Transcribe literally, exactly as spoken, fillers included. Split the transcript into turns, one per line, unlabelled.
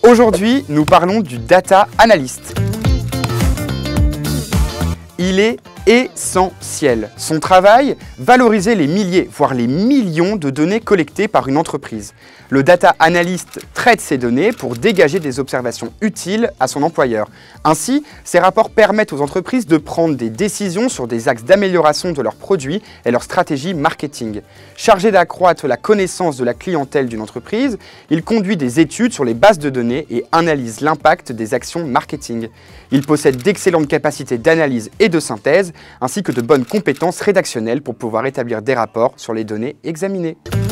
Aujourd'hui, nous parlons du data analyst. Il est essentiel. Son travail, valoriser les milliers, voire les millions de données collectées par une entreprise. Le data analyst traite ces données pour dégager des observations utiles à son employeur. Ainsi, ces rapports permettent aux entreprises de prendre des décisions sur des axes d'amélioration de leurs produits et leur stratégie marketing. Chargé d'accroître la connaissance de la clientèle d'une entreprise, il conduit des études sur les bases de données et analyse l'impact des actions marketing. Il possède d'excellentes capacités d'analyse et de synthèse, ainsi que de bonnes compétences rédactionnelles pour pouvoir établir des rapports sur les données examinées.